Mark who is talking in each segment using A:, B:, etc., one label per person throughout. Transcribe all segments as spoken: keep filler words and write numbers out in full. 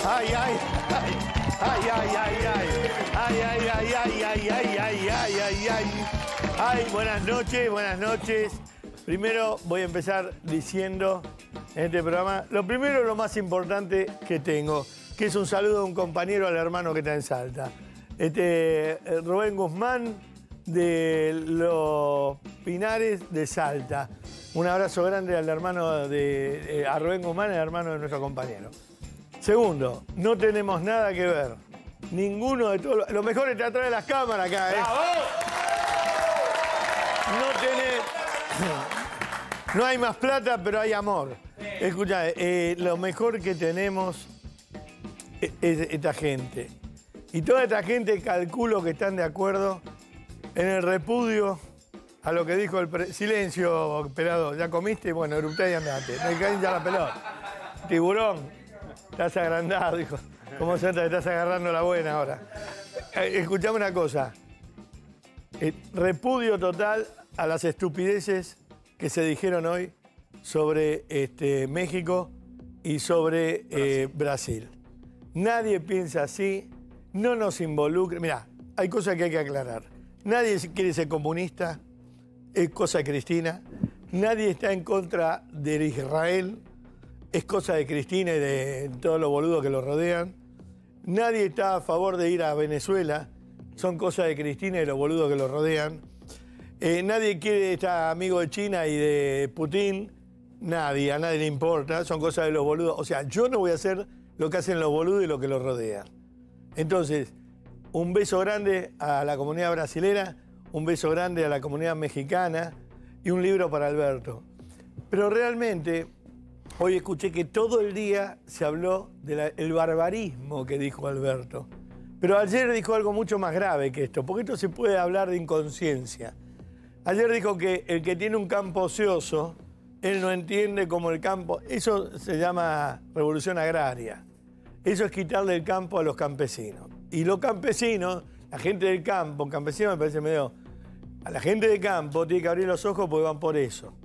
A: Ay, ay, ay, ay, ay, ay, ay, ay, ay, ay, ay, ay, ay, ay, ay, ay, ay. Ay, buenas noches, buenas noches. Primero voy a empezar diciendo en este programa, lo primero, lo más importante que tengo, que es un saludo de un compañero al hermano que está en Salta. Este, Rubén Guzmán, de los Pinares de Salta. Un abrazo grande al hermano de, eh, a Rubén Guzmán, el hermano de nuestro compañero. Segundo, no tenemos nada que ver. Ninguno de todos. Lo mejor está atrás de las cámaras acá, ¿eh? ¡Bravo! No tenés. No hay más plata, pero hay amor. Escuchá, eh, lo mejor que tenemos es, es esta gente. Y toda esta gente calculo que están de acuerdo en el repudio a lo que dijo el pre... Silencio, operador. ¿Ya comiste? Bueno, erupté y andate. Me caen ya la pelota. Tiburón. Estás agrandado, hijo. ¿Cómo se te estás agarrando la buena ahora? Eh, escuchame una cosa. Eh, repudio total a las estupideces que se dijeron hoy sobre este, México y sobre eh, Brasil. Nadie piensa así, no nos involucre. Mirá, hay cosas que hay que aclarar. Nadie quiere ser comunista, es cosa de Cristina. Nadie está en contra de Israel. Es cosa de Cristina y de todos los boludos que lo rodean. Nadie está a favor de ir a Venezuela. Son cosas de Cristina y los boludos que lo rodean. Eh, nadie quiere estar amigo de China y de Putin. Nadie, a nadie le importa. Son cosas de los boludos. O sea, yo no voy a hacer lo que hacen los boludos y lo que los rodean. Entonces, un beso grande a la comunidad brasilera, un beso grande a la comunidad mexicana y un libro para Alberto. Pero realmente... Hoy escuché que todo el día se habló del barbarismo que dijo Alberto. Pero ayer dijo algo mucho más grave que esto, porque esto se puede hablar de inconsciencia. Ayer dijo que el que tiene un campo ocioso, él no entiende como el campo... Eso se llama revolución agraria. Eso es quitarle el campo a los campesinos. Y los campesinos, la gente del campo, campesino me parece medio... A la gente del campo tiene que abrir los ojos porque van por eso.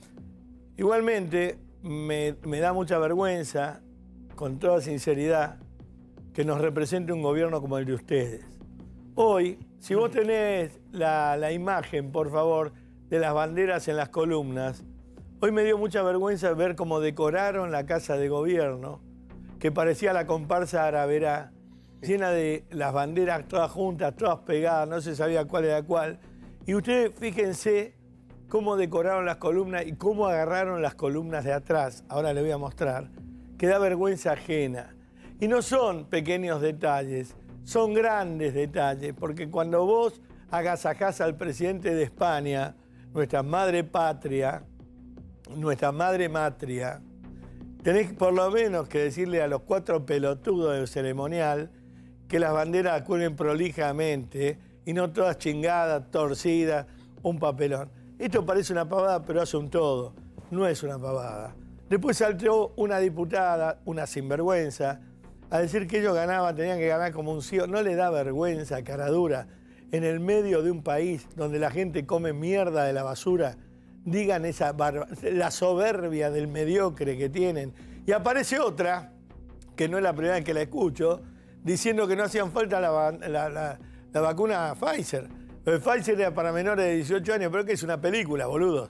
A: Igualmente... Me, me da mucha vergüenza, con toda sinceridad, que nos represente un gobierno como el de ustedes. Hoy, si vos tenés la, la imagen, por favor, de las banderas en las columnas, hoy me dio mucha vergüenza ver cómo decoraron la casa de gobierno, que parecía la comparsa Araverá, llena de las banderas todas juntas, todas pegadas, no se sabía cuál era cuál. Y ustedes, fíjense, cómo decoraron las columnas y cómo agarraron las columnas de atrás, ahora les voy a mostrar, que da vergüenza ajena. Y no son pequeños detalles, son grandes detalles, porque cuando vos agasajás al presidente de España, nuestra madre patria, nuestra madre matria, tenés por lo menos que decirle a los cuatro pelotudos del ceremonial que las banderas cuelguen prolijamente y no todas chingadas, torcidas, un papelón. Esto parece una pavada, pero hace un todo. No es una pavada. Después saltó una diputada, una sinvergüenza, a decir que ellos ganaban, tenían que ganar como un C E O. No le da vergüenza, caradura, en el medio de un país donde la gente come mierda de la basura, digan esa la soberbia del mediocre que tienen. Y aparece otra, que no es la primera vez que la escucho, diciendo que no hacían falta la, la, la, la vacuna Pfizer. El Pfizer era para menores de dieciocho años, pero que es una película, boludo.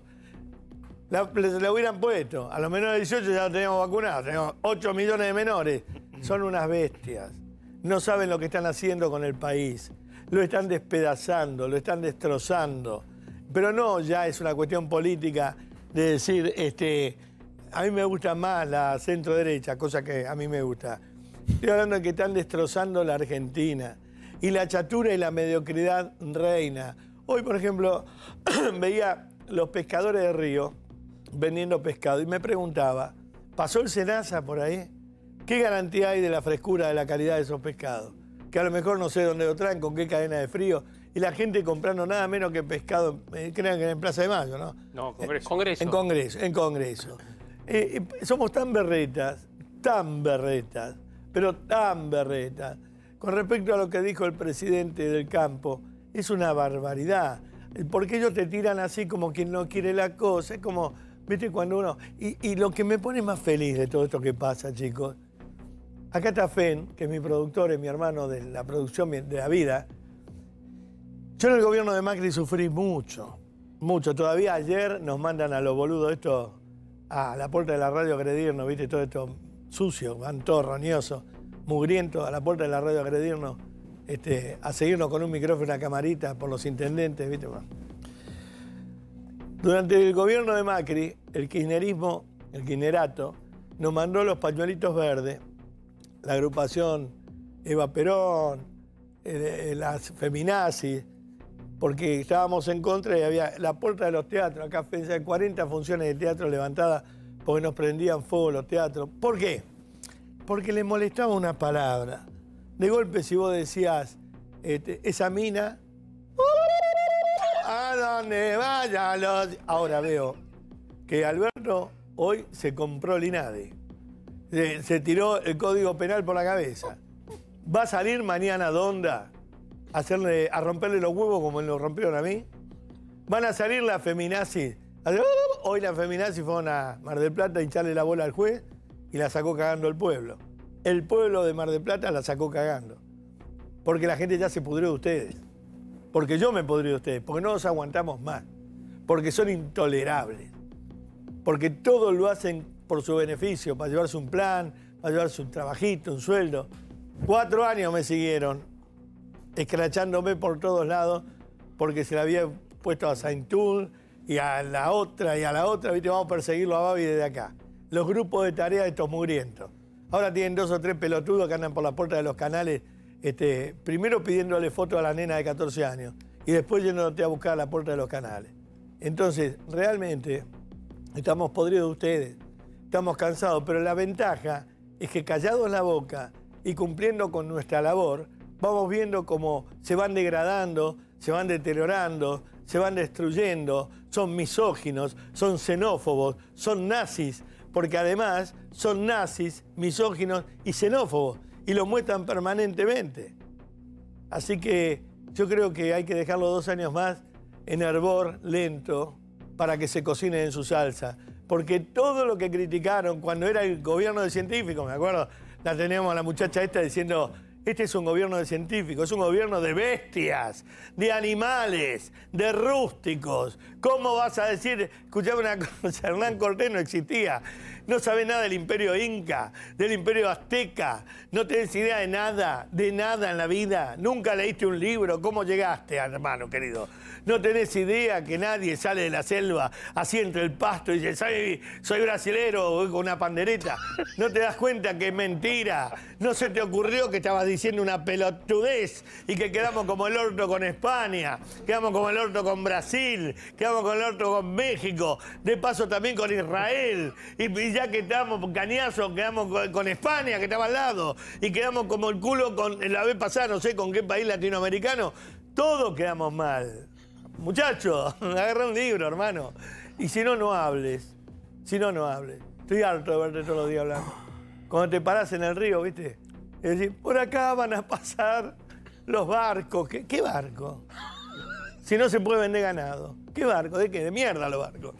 A: La, la hubieran puesto. A los menores de dieciocho ya lo teníamos vacunado. Tenemos ocho millones de menores. Son unas bestias. No saben lo que están haciendo con el país. Lo están despedazando, lo están destrozando. Pero no ya es una cuestión política de decir, este, a mí me gusta más la centro derecha, cosa que a mí me gusta. Estoy hablando de que están destrozando la Argentina. Y la chatura y la mediocridad reina. Hoy, por ejemplo, veía los pescadores de río vendiendo pescado y me preguntaba, ¿pasó el Senasa por ahí? ¿Qué garantía hay de la frescura, de la calidad de esos pescados? Que a lo mejor no sé dónde lo traen, con qué cadena de frío. Y la gente comprando nada menos que pescado, eh, crean que en Plaza de Mayo, ¿no?
B: No, Congreso.
A: Eh,
B: Congreso.
A: En Congreso, en Congreso. Eh, eh, somos tan berretas, tan berretas, pero tan berretas. Con respecto a lo que dijo el presidente del campo, es una barbaridad. Porque ellos te tiran así como quien no quiere la cosa. Es como, viste, cuando uno... Y, y lo que me pone más feliz de todo esto que pasa, chicos, Acá está Fen, que es mi productor, es mi hermano de la producción de la vida. Yo en el gobierno de Macri sufrí mucho, mucho. Todavía ayer nos mandan a los boludos esto a la puerta de la radio a agredirnos, ¿viste? Todo esto sucio, van todos roñosos, mugrientos a la puerta de la radio a agredirnos, este, a seguirnos con un micrófono y una camarita por los intendentes, ¿viste? Bueno. Durante el gobierno de Macri, el kirchnerismo, el kirchnerato, nos mandó los pañuelitos verdes, la agrupación Eva Perón, eh, las feminazis, porque estábamos en contra y había la puerta de los teatros, acá pensé cuarenta funciones de teatro levantadas porque nos prendían fuego los teatros. ¿Por qué? Porque les molestaba una palabra. De golpe si vos decías, este, esa mina, a donde vaya los... Ahora veo que Alberto hoy se compró el INADI. Se, se tiró el Código Penal por la cabeza. Va a salir mañana Donda a, hacerle, a romperle los huevos como me lo rompieron a mí. Van a salir las feminazis. Hoy las feminazis fueron a Mar del Plata a hincharle la bola al juez y la sacó cagando el pueblo. El pueblo de Mar del Plata la sacó cagando. Porque la gente ya se pudrió de ustedes. Porque yo me pudrí de ustedes. Porque no nos aguantamos más. Porque son intolerables. Porque todo lo hacen por su beneficio, para llevarse un plan, para llevarse un trabajito, un sueldo. Cuatro años me siguieron, escrachándome por todos lados, porque se le había puesto a Saintul y a la otra y a la otra, ¿viste? Vamos a perseguirlo a Babi desde acá. Los grupos de tarea de estos mugrientos. Ahora tienen dos o tres pelotudos que andan por la puerta de los canales, este, primero pidiéndole fotos a la nena de catorce años y después yéndote a buscar a la puerta de los canales. Entonces, realmente, estamos podridos de ustedes. Estamos cansados, pero la ventaja es que callados la boca y cumpliendo con nuestra labor, vamos viendo cómo se van degradando, se van deteriorando, se van destruyendo, son misóginos, son xenófobos, son nazis, porque además son nazis, misóginos y xenófobos, y lo muestran permanentemente. Así que yo creo que hay que dejarlo dos años más en hervor lento para que se cocine en su salsa. Porque todo lo que criticaron cuando era el gobierno de científicos, me acuerdo, la teníamos a la muchacha esta diciendo, este es un gobierno de científicos, es un gobierno de bestias, de animales, de rústicos. ¿Cómo vas a decir, escuchame una cosa, Hernán Cortés no existía, no sabés nada del imperio inca, del imperio azteca, no tenés idea de nada, de nada en la vida, nunca leíste un libro, ¿cómo llegaste, hermano querido? No tenés idea que nadie sale de la selva así entre el pasto y dice, soy, soy brasilero con una pandereta. No te das cuenta que es mentira. No se te ocurrió que estabas diciendo una pelotudez y que quedamos como el orto con España, quedamos como el orto con Brasil, quedamos como el orto con México, de paso también con Israel. Y, y ya que estamos cañazos, quedamos con, con España, que estaba al lado, y quedamos como el culo con la vez pasada, no sé con qué país latinoamericano. Todos quedamos mal. Muchacho, agarra un libro, hermano. Y si no, no hables. Si no, no hables. Estoy harto de verte todos los días hablando. Cuando te parás en el río, ¿viste? Es decir, por acá van a pasar los barcos. ¿Qué, qué barco? Si no se puede vender ganado. ¿Qué barco? ¿De qué? De mierda los barcos.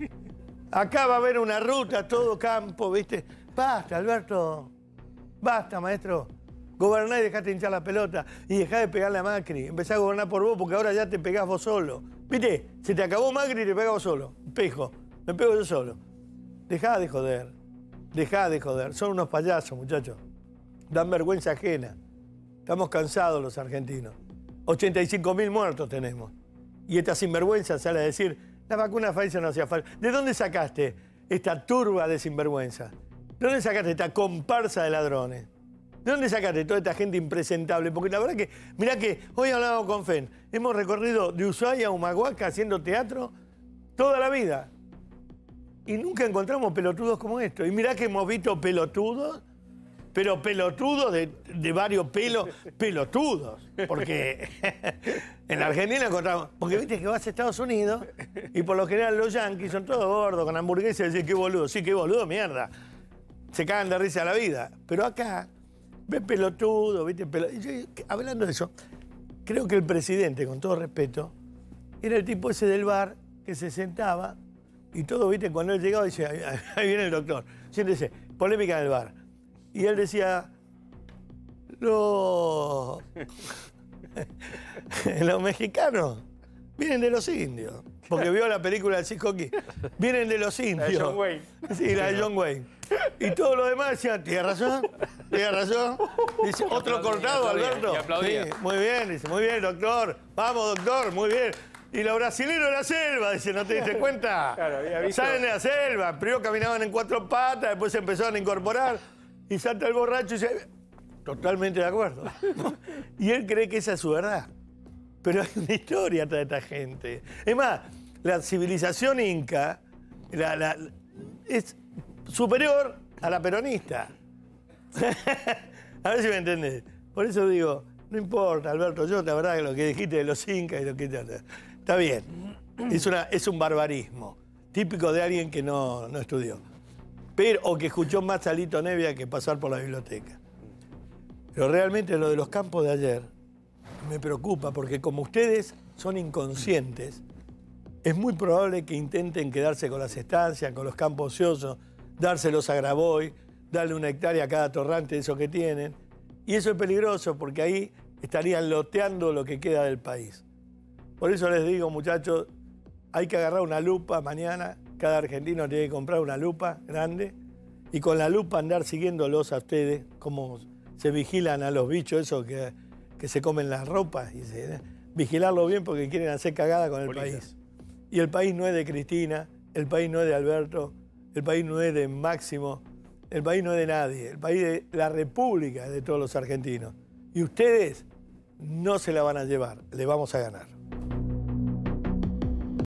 A: Acá va a haber una ruta, todo campo, ¿viste? Basta, Alberto. Basta, maestro. Goberná y dejate hinchar la pelota y dejá de pegarle a Macri. Empezá a gobernar por vos porque ahora ya te pegás vos solo. ¿Viste? Se te acabó Macri y te pegás vos solo. Pejo. Me pego yo solo. Dejá de joder. Dejá de joder. Son unos payasos, muchachos. Dan vergüenza ajena. Estamos cansados los argentinos. ochenta y cinco mil muertos tenemos. Y esta sinvergüenza sale a decir, la vacuna Pfizer no hacía falta. ¿De dónde sacaste esta turba de sinvergüenza? ¿De dónde sacaste esta comparsa de ladrones? ¿De dónde sacaste toda esta gente impresentable? Porque la verdad que, mirá que hoy hablábamos con Fen, hemos recorrido de Ushuaia a Humahuaca haciendo teatro toda la vida. Y nunca encontramos pelotudos como estos. Y mirá que hemos visto pelotudos, pero pelotudos de, de varios pelos, pelotudos. Porque en la Argentina encontramos... Porque viste que vas a Estados Unidos y por lo general los yanquis son todos gordos, con hamburguesas y dicen, qué boludo. Sí, qué boludo, mierda. Se cagan de risa a la vida. Pero acá... Ves pelotudo, ¿viste? Pelotudo. Yo, hablando de eso, creo que el presidente, con todo respeto, era el tipo ese del bar que se sentaba y todo, ¿viste? Cuando él llegaba, dice, ahí viene el doctor. Siéntese, polémica en el bar. Y él decía, Los, los mexicanos vienen de los indios. Porque vio la película del Ciscoqui. Vienen de los indios.
B: La de John Wayne.
A: Sí, la de John Wayne. Y todos los demás decían, ¿tienes razón? ¿Tienes razón? Dice, ¿otro cortado, Alberto?
B: Y aplaudía.
A: Sí, muy bien, dice, muy bien, doctor. Vamos, doctor, muy bien. Y los brasileños de la selva, dice, ¿no te diste cuenta?
B: Claro, había visto.
A: Salen de la selva, primero caminaban en cuatro patas, después se empezaron a incorporar. Y salta el borracho y dice, totalmente de acuerdo. Y él cree que esa es su verdad. Pero hay una historia atrás de esta gente. Es más, la civilización inca la, la, es superior a la peronista. A ver si me entendés. Por eso digo, no importa, Alberto, yo la verdad que lo que dijiste de los incas y lo que... Está bien, es, una, es un barbarismo, típico de alguien que no, no estudió. Pero, o que escuchó más a Lito Nevia que pasar por la biblioteca. Pero realmente lo de los campos de ayer me preocupa, porque como ustedes son inconscientes, es muy probable que intenten quedarse con las estancias, con los campos ociosos, dárselos a Graboy, darle una hectárea a cada torrante de esos que tienen. Y eso es peligroso, porque ahí estarían loteando lo que queda del país. Por eso les digo, muchachos, hay que agarrar una lupa mañana. Cada argentino tiene que comprar una lupa grande y con la lupa andar siguiéndolos a ustedes, como se vigilan a los bichos esos que, que se comen las ropas. Y se, vigilarlo bien porque quieren hacer cagada con el
B: Bonita.
A: país. Y el país no es de Cristina, el país no es de Alberto, el país no es de Máximo, el país no es de nadie. El país de la República es de todos los argentinos. Y ustedes no se la van a llevar, le vamos a ganar.